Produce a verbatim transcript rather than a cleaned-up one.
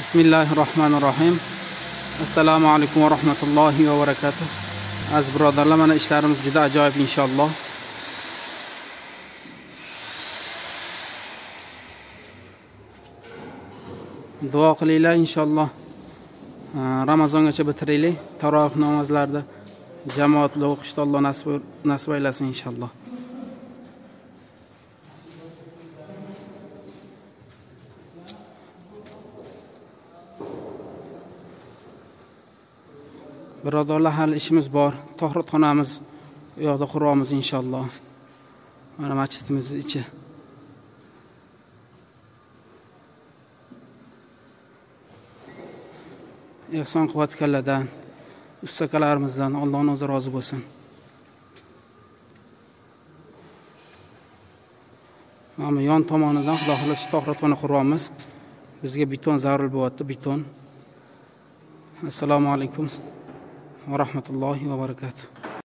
Bismillahirrohmanirrohim. Assalomu alaykum va rahmatullohi va barakatuh. Aziz birodarlar, mana ishlarimiz juda ajoyib inshaalloh. Duo qilinglar inshaalloh. Ramazongacha bitiraylik. Tarovih namozlarida jamoatli o'qishda Alloh nasib nasib aylasin inshaalloh. Birodarlar, hali ishimiz bor. Tohratxonamiz u yoqda quramiz inshaalloh. Mana masjidimiz ichi. Ehson quvvatkalardan, ustakalarimizdan Allohning o'zi rozi bo'lsin. Mana yon tomonidan Xudo xohlasa tohratxona quramiz. Bizga beton zarur bo'lyapti, beton. Assalomu alaykum va rahmatullohi va barakatuh.